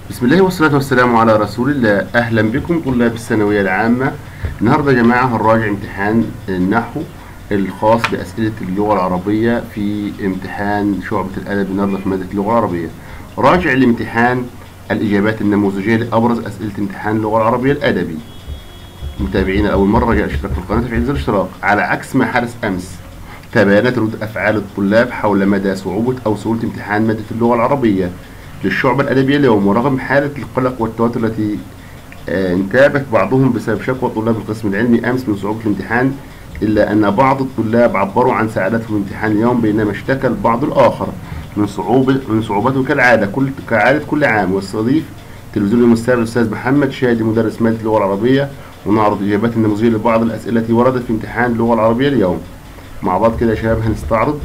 بسم الله والصلاة والسلام على رسول الله. أهلا بكم طلاب الثانوية العامة. النهاردة يا جماعة هنراجع امتحان النحو الخاص بأسئلة اللغة العربية في امتحان شعبة الأدب النهاردة في مادة اللغة العربية. راجع الامتحان الإجابات النموذجية لأبرز أسئلة امتحان اللغة العربية الأدبي. متابعينا أول مرة رجاء الاشتراك في القناة وتفعيل زر الاشتراك. على عكس ما حدث أمس، تباينت ردود أفعال الطلاب حول مدى صعوبة أو سهولة امتحان مادة اللغة العربية للشعبة الأدبية اليوم، ورغم حالة القلق والتوتر التي انتابت بعضهم بسبب شكوى طلاب القسم العلمي أمس من صعوبة الامتحان، إلا أن بعض الطلاب عبروا عن سعادتهم في الامتحان اليوم، بينما اشتكى البعض الآخر من صعوبته كعادة كل عام. واستضيف تلفزيون المستشار الأستاذ محمد شادي مدرس مادة اللغة العربية، ونعرض إجابات النموذجية لبعض الأسئلة التي وردت في امتحان اللغة العربية اليوم. مع بعض كده يا شباب هنستعرض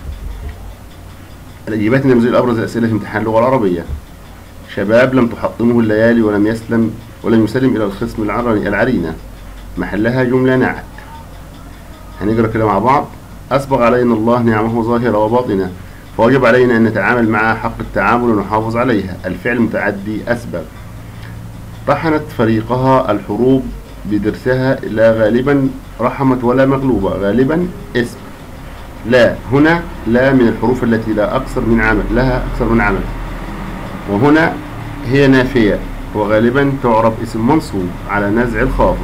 الإجابات النموذجية لأبرز الأسئلة في امتحان اللغة العربية. شباب لم تحطمه الليالي ولم يسلم إلى الخصم العرينة، محلها جملة نعت. هنقرأ كده مع بعض. أسبغ علينا الله نعمه ظاهرة وباطنة، فوجب علينا أن نتعامل معها حق التعامل ونحافظ عليها. الفعل متعدي أسبغ. طحنت فريقها الحروب بدرسها، لا غالبا رحمت ولا مغلوبة. غالبا اسم. لا هنا لا من الحروف التي لها أكثر من عمل، وهنا هي نافية، وغالبا تعرب اسم منصوب على نزع الخافض.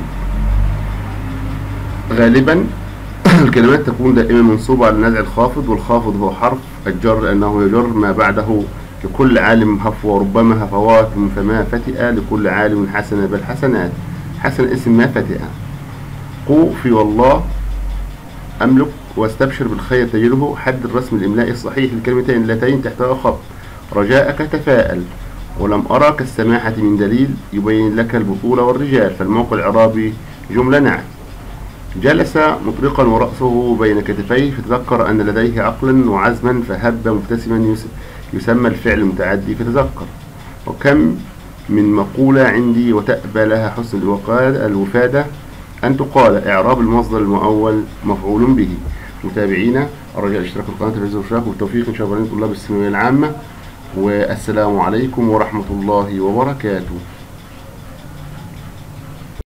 غالبا الكلمات تكون دائما منصوبة على نزع الخافض، والخافض هو حرف الجر لأنه يجر ما بعده. لكل عالم هفوة وربما هفوات، فما فتئة لكل عالم حسنة بل حسنات. حسن اسم ما فتئة. قو في والله أملك واستبشر بالخير تجده. حد الرسم الإملائي الصحيح للكلمتين اللتين تحتها خط. رجاءك تفاءل. ولم أرى كالسماحة من دليل يبين لك البطولة والرجال، فالموقع الإعرابي جملة نعت. جلس مطرقا ورأسه بين كتفيه، فتذكر أن لديه عقلا وعزما، فهب مبتسما يسمى الفعل المتعدي فتذكر. وكم من مقولة عندي وتأبى لها حسن الوفادة أن تقال. إعراب المصدر المؤول مفعول به. متابعينا الرجاء الاشتراك في القناة وتفعيل زر الاشتراك، والتوفيق إن شاء الله لطلاب الثانوية العامة. والسلام عليكم ورحمة الله وبركاته.